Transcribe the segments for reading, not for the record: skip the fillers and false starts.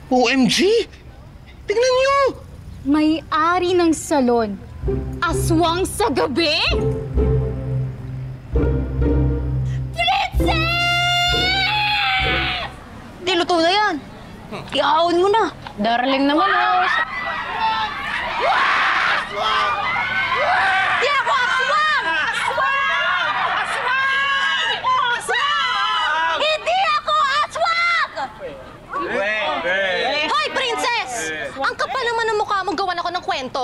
OMG! Tingnan niyo! May-ari ng salon. Aswang sa gabi? Princess! Di, luto na yan. Iahon mo na. Darling naman, oh. Di ako aswang! Aswang! Hindi ako aswang! Hoy, Princess! Ang kapal naman ng mukha mo, gawan ako ng kwento.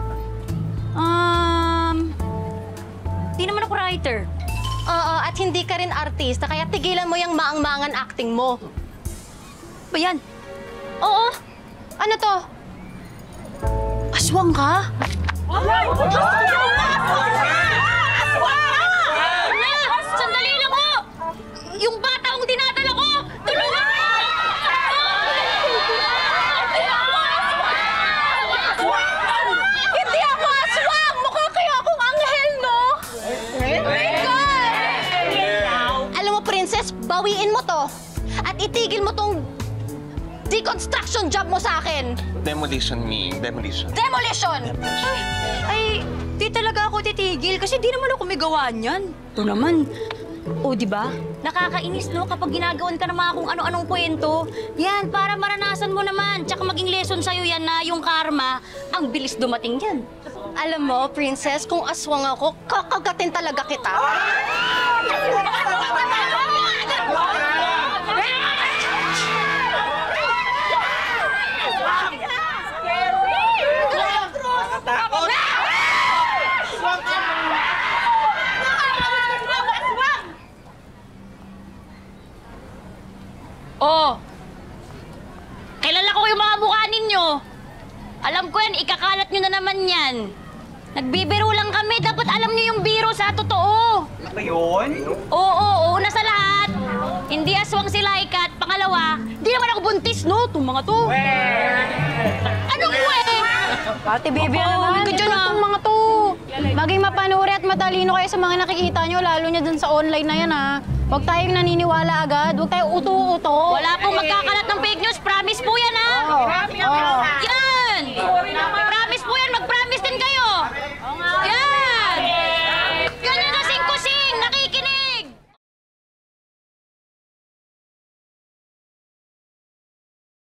Di naman ako writer. Oo, at hindi ka rin artista, kaya tigilan mo yung maang-maangan acting mo. Ba yan? Oo. Ano to? Aswang ka? Sandali lang po! Yung bata kong dinadala ko! Tulungan mo! Hindi ako aswang! Mukha kayo akong anghel, no? Alam mo, Princess, bawiin mo to. At itigil mo tong deconstruction job mo sa akin. Demolition, Ming. Demolition. Demolition! Ay, di talaga ako titigil kasi di naman ako may gawa niyan. Ito naman. O, di ba? Nakakainis, no? Kapag ginagawan ka ng mga kung ano-anong kwento. Yan, para maranasan mo naman. Tsaka maging lesson sa'yo yan na yung karma, ang bilis dumating yan. Alam mo, Princess, kung aswang ako, kakagatin talaga kita. Oh! Kilala ko yung mga mukha ninyo. Alam ko yan, ikakalat nyo na naman yan. Nagbibiro lang kami, dapat alam nyo yung biro sa totoo. Ano yun? Oo, una sa lahat. Hindi aswang si Laika at pangalawa, di naman ako buntis, no? Itong mga to. Anong we? Ate Bibi naman, ito itong mga to. Maging mapanuri at matalino kayo sa mga nakikita nyo, lalo nyo dun sa online na yan, ha. Huwag tayong naniniwala agad, huwag tayong uto-uto. Wala pong magkakalat ng fake news, promise po yan, ha? Oo. Yan!